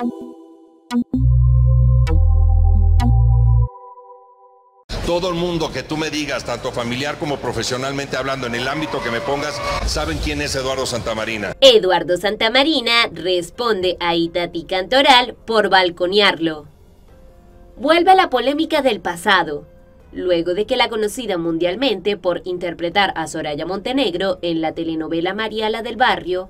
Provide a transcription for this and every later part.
Todo el mundo que tú me digas, tanto familiar como profesionalmente hablando, en el ámbito que me pongas, saben quién es Eduardo Santamarina. Eduardo Santamarina responde a Itatí Cantoral por balconearlo. Vuelve la polémica del pasado, luego de que la conocida mundialmente por interpretar a Soraya Montenegro en la telenovela María la del Barrio,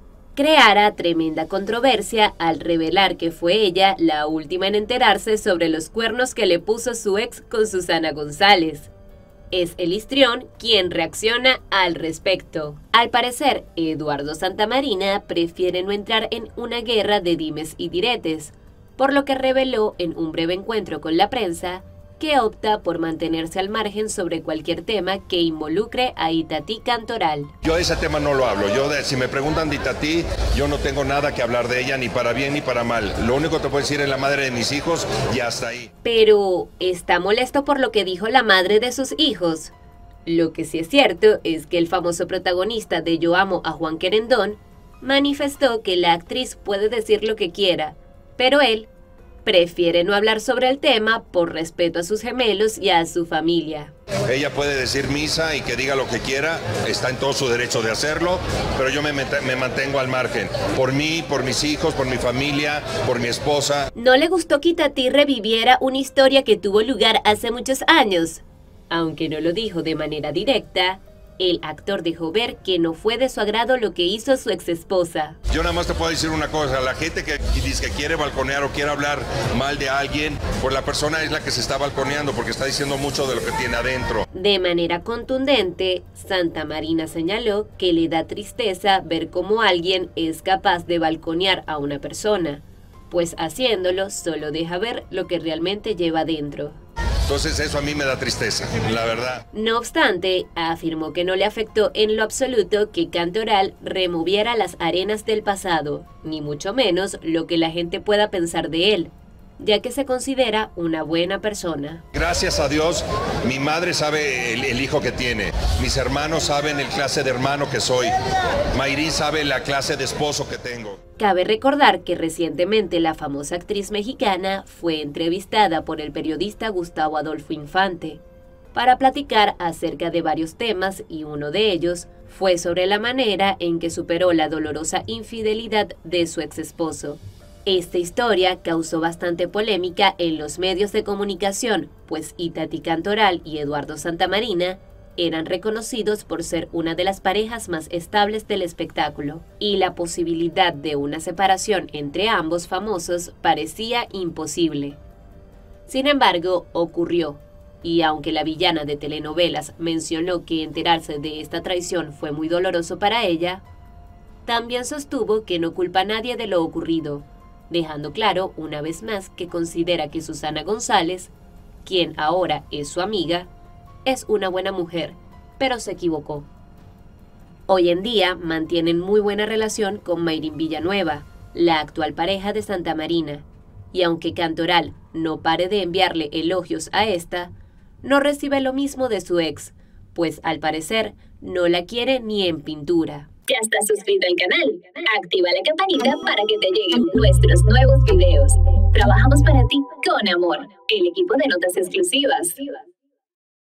creara tremenda controversia al revelar que fue ella la última en enterarse sobre los cuernos que le puso su ex con Susana González. Es el histrión quien reacciona al respecto. Al parecer, Eduardo Santamarina prefiere no entrar en una guerra de dimes y diretes, por lo que reveló en un breve encuentro con la prensa que opta por mantenerse al margen sobre cualquier tema que involucre a Itatí Cantoral. Yo ese tema no lo hablo. Si me preguntan de Itatí, yo no tengo nada que hablar de ella, ni para bien ni para mal. Lo único que te puedo decir es la madre de mis hijos y hasta ahí. Pero, ¿está molesto por lo que dijo la madre de sus hijos? Lo que sí es cierto es que el famoso protagonista de Yo amo a Juan Querendón manifestó que la actriz puede decir lo que quiera, pero él prefiere no hablar sobre el tema por respeto a sus gemelos y a su familia. Ella puede decir misa y que diga lo que quiera, está en todo su derecho de hacerlo, pero yo me mantengo al margen. Por mí, por mis hijos, por mi familia, por mi esposa. No le gustó que Itatí reviviera una historia que tuvo lugar hace muchos años. Aunque no lo dijo de manera directa, el actor dejó ver que no fue de su agrado lo que hizo su exesposa. Yo nada más te puedo decir una cosa, la gente que dice que quiere balconear o quiere hablar mal de alguien, pues la persona es la que se está balconeando porque está diciendo mucho de lo que tiene adentro. De manera contundente, Santamarina señaló que le da tristeza ver cómo alguien es capaz de balconear a una persona, pues haciéndolo solo deja ver lo que realmente lleva dentro. Entonces eso a mí me da tristeza, la verdad. No obstante, afirmó que no le afectó en lo absoluto que Cantoral removiera las arenas del pasado, ni mucho menos lo que la gente pueda pensar de él, ya que se considera una buena persona. Gracias a Dios, mi madre sabe el hijo que tiene, mis hermanos saben el clase de hermano que soy, Mayrín sabe la clase de esposo que tengo. Cabe recordar que recientemente la famosa actriz mexicana fue entrevistada por el periodista Gustavo Adolfo Infante para platicar acerca de varios temas y uno de ellos fue sobre la manera en que superó la dolorosa infidelidad de su exesposo. Esta historia causó bastante polémica en los medios de comunicación, pues Itatí Cantoral y Eduardo Santamarina eran reconocidos por ser una de las parejas más estables del espectáculo, y la posibilidad de una separación entre ambos famosos parecía imposible. Sin embargo, ocurrió, y aunque la villana de telenovelas mencionó que enterarse de esta traición fue muy doloroso para ella, también sostuvo que no culpa a nadie de lo ocurrido, dejando claro una vez más que considera que Susana González, quien ahora es su amiga, es una buena mujer, pero se equivocó. Hoy en día mantienen muy buena relación con Mayrín Villanueva, la actual pareja de Santamarina, y aunque Cantoral no pare de enviarle elogios a esta, no recibe lo mismo de su ex, pues al parecer no la quiere ni en pintura. ¿Ya estás suscrito al canal? Activa la campanita para que te lleguen nuestros nuevos videos. Trabajamos para ti con amor. El equipo de Notas Exclusivas.